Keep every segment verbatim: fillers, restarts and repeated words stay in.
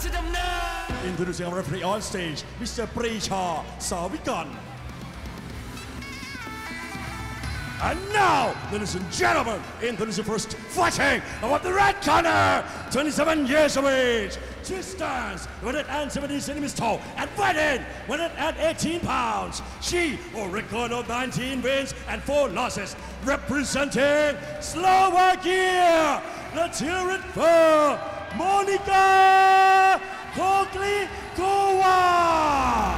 Introducing our referee on stage, Mister Pricha Savikan. And now, ladies and gentlemen, introducing first fighting about the red corner, twenty-seven years of age, two stars, one hundred seventy centimeters tall, and fighting one hundred eighteen pounds. She a record of nineteen wins and four losses, representing Slovakia. Let's hear it for Monica Koklikova.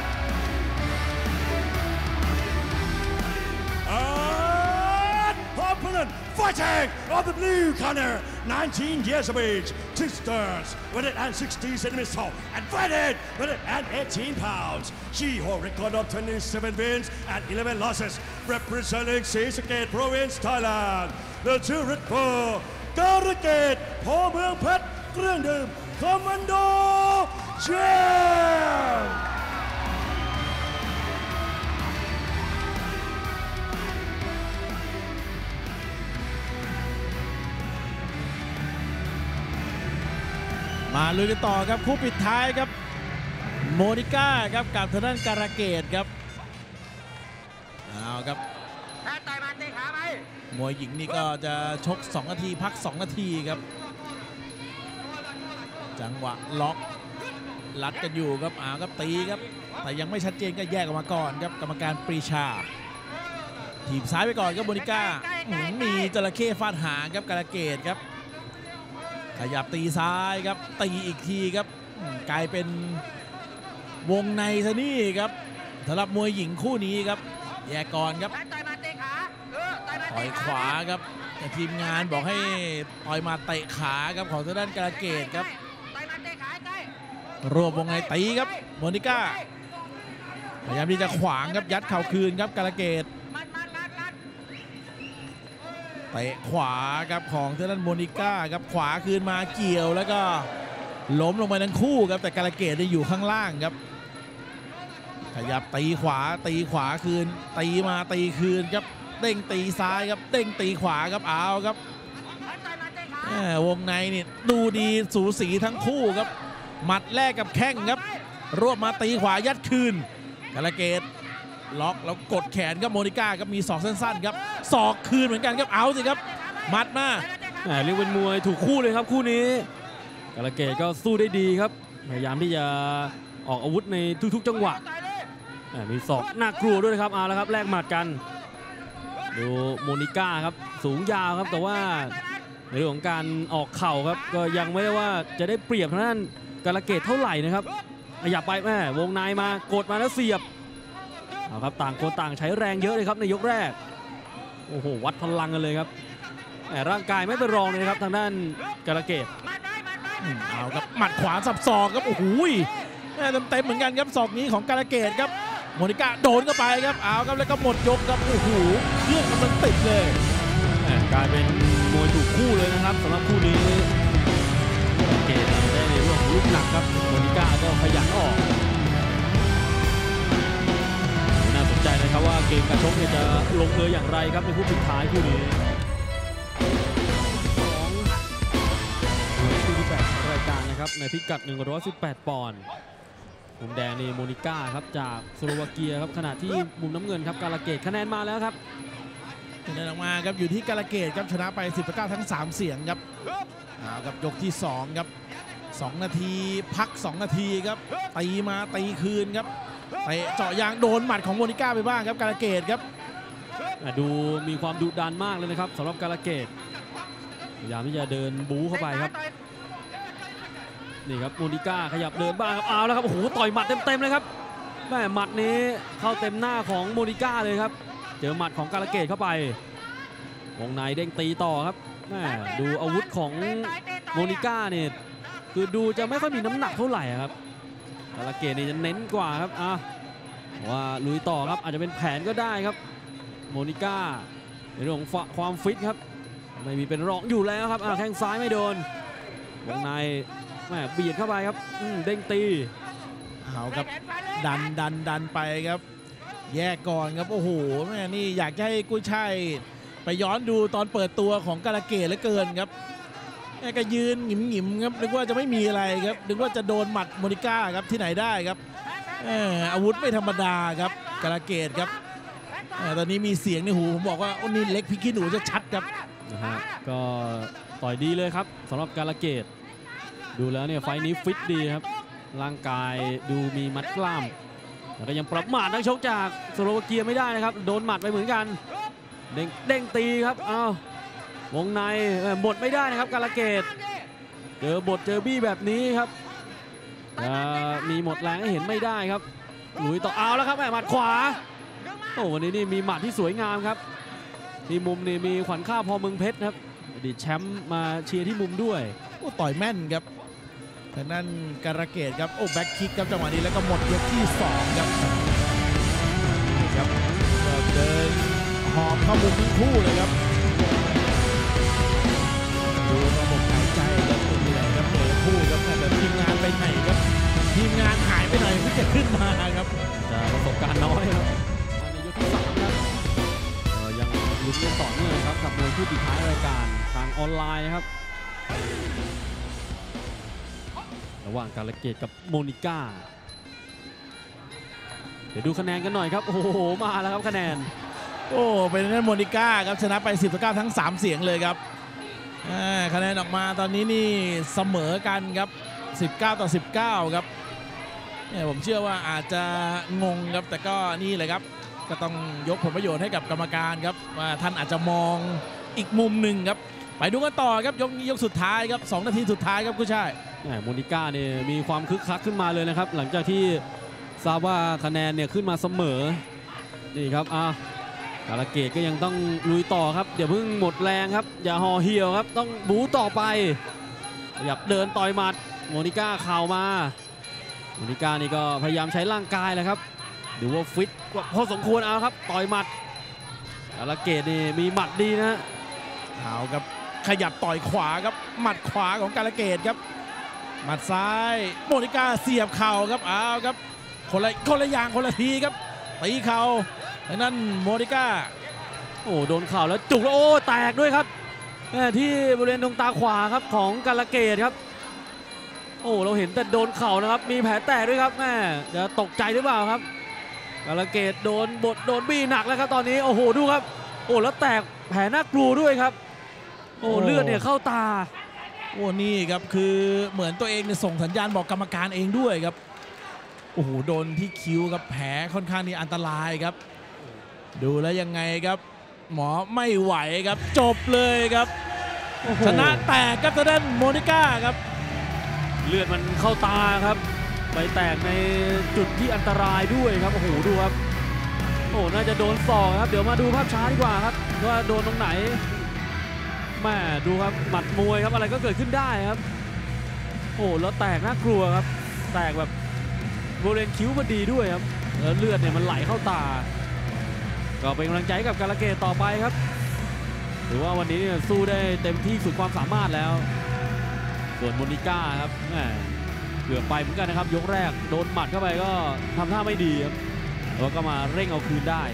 Opponent fighting on the blue corner, nineteen years of age, two stars, one hundred sixty centimeters tall, and fighting one hundred eighteen pounds. She holds a record of twenty-seven wins and eleven losses, representing Srisaket Province, Thailand. The jury for Karaket, พ่อเมืองเพชรเครื่องดื่มคอมมานโดเชมมาลุยกันต่อครับคู่ปิดท้ายครับโมนิก้าครับกับทางด้านการะเกดครับเอาครับถ้าต่อยมาเตะขาไปมวยหญิงนี่ก็จะชกสองนาทีพักสองนาทีครับจังหวะล็อกลัดกันอยู่ครับอ่าครับตีครับแต่ยังไม่ชัดเจนก็แยกออกมาก่อนครับกรรมการปรีชาถีบซ้ายไปก่อนครับโมนิก้ามีจระเข้ฟาดหางครับการะเกดครับขยับตีซ้ายครับตีอีกทีครับกลายเป็นวงในซะนี่ครับสำหรับมวยหญิงคู่นี้ครับแยกก่อนครับต่อยขวาครับแต่ทีมงานบอกให้ต่อยมาเตะขาครับของทางด้านการะเกดครับรวบวงในตีครับโมนิก้าพยายามที่จะขวางครับยัดเข่าคืนครับการะเกดเตะขวาครับของทางด้านโมนิก้าครับขวาคืนมาเกี่ยวแล้วก็ล้มลงไปทั้งคู่ครับแต่การะเกดได้อยู่ข้างล่างครับขยับตีขวาตีขวาคืนตีมาตีคืนครับเด้งตีซ้ายครับเด้งตีขวาครับเอาครับวงในนี่ดูดีสูสีทั้งคู่ครับหมัดแรกกับแข้งครับรวบมาตีขวายัดคืนการะเกดล็อกแล้วกดแขนครับโมนิก้าครับมีศอกสั้นๆครับศอกคืนเหมือนกันครับเอาสิครับหมัดมาเรียกเป็นมวยถูกคู่เลยครับคู่นี้การะเกดก็สู้ได้ดีครับพยายามที่จะออกอาวุธในทุกๆจังหวะมีศอกน่ากลัวด้วยนะครับเอาละครับแลกหมัดกันดูโมนิก้าครับสูงยาวครับแต่ว่าในเรื่องของการออกเข่าครับก็ยังไม่ได้ว่าจะได้เปรียบทางด้านการะเกดเท่าไหร่นะครับขยับไปแม่วงในมากดมาแล้วเสียบเอาครับต่างคนต่างใช้แรงเยอะเลยครับในยกแรกโอ้โหวัดพลังกันเลยครับแต่ร่างกายไม่เป็นรองเลยครับทางด้านการะเกดเอาครับหมัดขวาสับศอกครับโอ้โหเต็มๆเหมือนกันครับศอกนี้ของการะเกดครับโมนิก้าโดนเข้าไปครับเอาครับแล้วก็หมดยกครับโอ้โหเครื่องกำลังติดเลยกลายเป็นมวยถูกคู่เลยนะครับสำหรับคู่นี้การะเกดได้ในเรื่องของลูกหนักครับโมนิก้าก็ขยันออกน่าสนใจนะครับว่าเกมการชกจะลงเอยอย่างไรครับในคู่สุดท้ายคู่นี้ของคู่ที่แปดของรายการนะครับในพิกัดหนึ่งร้อยสิบแปดปอนด์มุมแดงนี่โมนิก้าครับจากสโลวาเกียครับขณะที่มุมน้ำเงินครับการะเกดคะแนนมาแล้วครับคะแนนออกมาครับอยู่ที่การะเกดครับชนะไปสิบต่อเก้าทั้งสามเสียงครับเอาครับยกที่สองครับสองนาทีพักสองนาทีครับตีมาตีคืนครับเตะเจาะยางโดนหมัดของโมนิก้าไปบ้างครับการะเกดครับดูมีความดุดันมากเลยนะครับสำหรับการะเกดพยายามที่จะเดินบู๊เข้าไปครับนี่ครับโมนิก้าขยับเดินบ้างครับเอาแล้วครับโอ้โหต่อยหมัดเต็มๆเลยครับแม่หมัดนี้เข้าเต็มหน้าของโมนิก้าเลยครับเจอหมัดของการะเกดเข้าไปวงในเด้งตีต่อครับแม่ดูอาวุธของโมนิก้าเนี่ยคือดูจะไม่ค่อยมีน้ำหนักเท่าไหร่ครับการะเกดนี่จะเน้นกว่าครับอ่ะว่าลุยต่อครับอาจจะเป็นแผนก็ได้ครับโมนิก้าในเรื่องของความฟิตครับไม่มีเป็นรองอยู่แล้วครับอ่ะแข้งซ้ายไม่โดนวงในแม่เบียดเข้าไปครับเด้งตีเอาครับดันดันดันไปครับแยกก่อนครับโอ้โหแม่นี่อยากให้กุ้ยช่ายไปย้อนดูตอนเปิดตัวของการะเกดเหลือเกินครับแกก็ยืนหงิมๆครับนึกว่าจะไม่มีอะไรครับนึกว่าจะโดนหมัดโมนิก้าครับที่ไหนได้ครับอาวุธไม่ธรรมดาครับกาลาเกตครับตอนนี้มีเสียงในหูผมบอกว่าโอ้นี่เล็กพริกขี้หนูจะชัดครับนะฮะก็ต่อยดีเลยครับสำหรับกาลาเกตดูแล้วเนี่ยไฟนี้ฟิตดีครับร่างกายดูมีมัดกล้ามแล้วก็ยังประมาทนักชกจากสโลวาเกียไม่ได้นะครับโดนหมัดไปเหมือนกันเด้งเด้งตีครับอ้าววงในหมดไม่ได้นะครับกาลาเกตเจอบทเจอบี้แบบนี้ครับมีหมดแรงให้เห็นไม่ได้ครับหลุยต่อเอาแล้วครับแหมหมัดขวาโอ้วันนี้นี่มีหมัดที่สวยงามครับที่มุมนี่มีขวัญข้าวพอเมืองเพชรครับอดีตแชมป์มาเชียร์ที่มุมด้วยโอ้ต่อยแม่นครับทางนั้นกาลาเกตครับโอ้แบ็คคิกครับจังหวะนี้แล้วก็หมดยกที่สองครับครับเดินหอบเข้ามุมทั้งคู่เลยครับดูระบบหายใจแล้วเหนื่อยครับเหนื่อยคู่ครับแต่ทีมงานไปไหนครับทีมงานหายไปไหนเพิ่งจะขึ้นมาครับจะประสบการณ์น้อยครับในยกที่สามครับยังลุ้นกันต่อเนื่องครับกับมวยคู่ปิดท้ายรายการทางออนไลน์นะครับระหว่างกาลาเกตกับโมนิก้าเดี๋ยวดูคะแนนกันหน่อยครับโอ้โหมาแล้วครับคะแนนโอ้เป็นนั่นโมนิก้าครับชนะไปสิบต่อเก้าทั้งสามเสียงเลยครับคะแนนออกมาตอนนี้นี่เสมอกันครับสิบเก้าต่อสิบเก้าครับเนี่ยผมเชื่อว่าอาจจะงงครับแต่ก็นี่เลยครับก็ต้องยกผลประโยชน์ให้กับกรรมการครับว่าท่านอาจจะมองอีกมุมหนึ่งครับไปดูกันต่อครับยกยกสุดท้ายครับสองนาทีสุดท้ายครับกู้ชายโมนิก้าเนี่ยมีความคึกคักขึ้นมาเลยนะครับหลังจากที่ทราบว่าคะแนนเนี่ยขึ้นมาเสมอนี่ครับอ่ะกาลาเกตก็ยังต้องลุยต่อครับอย่าเพิ่งหมดแรงครับอย่าห่อเหี่ยวครับต้องบู๊ต่อไปอยากเดินต่อยหมัดโมนิก้าเข่ามาโมนิก้านี่ก็พยายามใช้ร่างกายแหละครับดูว่าฟิตพอสมควรเอาครับต่อยหมัดกาลาเกตนี่มีหมัดดีนะเอาครับขยับต่อยขวาครับหมัดขวาของกาลาเกตครับหมัดซ้ายโมนิก้าเสียบเข่าครับเอาครับคนละคนละอย่างคนละทีครับตีเข่าดังนั้นโมนิก้าโอ้โดนเข่าแล้วจุกแล้วโอ้แตกด้วยครับที่บริเวณดวงตาขวาครับของกาลาเกตครับโอ้เราเห็นแต่โดนเข่านะครับมีแผลแตกด้วยครับแม่จะตกใจหรือเปล่าครับกาลาเกตโดนบดโดนบี้หนักแล้วครับตอนนี้โอ้โหดูครับโอ้แล้วแตกแผลน่ากลัวด้วยครับโอ้เลือดเนี่ยเข้าตาโอ้นี่ครับคือเหมือนตัวเองเนี่ยส่งสัญญาณบอกกรรมการเองด้วยครับโอ้โหโดนที่คิ้วครับแผลค่อนข้างนี่อันตรายครับดูแล้วยังไงครับหมอไม่ไหวครับจบเลยครับชนะแตกครับทางด้านโมนิก้าครับเลือดมันเข้าตาครับไปแตกในจุดที่อันตรายด้วยครับโอ้โหดูครับโอ้น่าจะโดนศอกครับเดี๋ยวมาดูภาพช้าดีกว่าครับว่าโดนตรงไหนแม่ดูครับหมัดมวยครับอะไรก็เกิดขึ้นได้ครับโอ้แล้วแตกน่ากลัวครับแตกแบบบริเวณคิ้วพอดีด้วยครับแล้วเลือดเนี่ยมันไหลเข้าตาก็เป็นกำลังใจกับกาลาเกตต่อไปครับถือว่าวันนี้สู้ได้เต็มที่สุดความสามารถแล้วส่วนโมนิก้าครับแหมเกือบไปเหมือนกันนะครับยกแรกโดนหมัดเข้าไปก็ทำท่าไม่ดีครับแล้วก็มาเร่งเอาคืนได้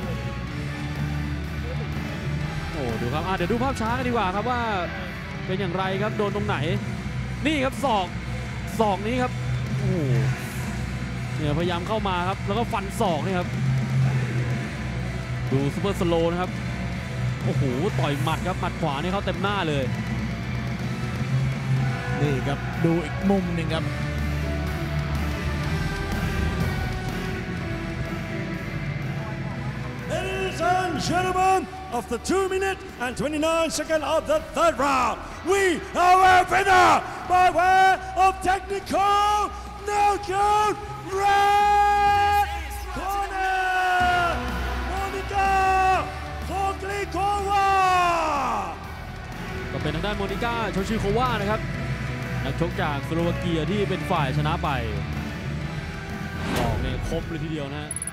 โอ้ดูครับเดี๋ยวดูภาพช้ากันดีกว่าครับว่าเป็นอย่างไรครับโดนตรงไหนนี่ครับศอกศอกนี้ครับโอ้เนี่ยพยายามเข้ามาครับแล้วก็ฟันศอกนี่ครับดูซูเปอร์สโลว์นะครับโอ้โหต่อยหมัดครับหมัดขวานี่เขาเต็มหน้าเลยนี่ครับดูอีกมุมหนึ่งครับ Ladies and gentlemen, after two minutes and twenty-nine seconds of the third round, we are a winner by way of technical knockout red corner, Monica Koglikova ก็เป็นทางด้านโมนิก้าโชชิโควานะครับนักชกจากสโลวาเกียที่เป็นฝ่ายชนะไปบอกเนี่ยครบเลยทีเดียวนะ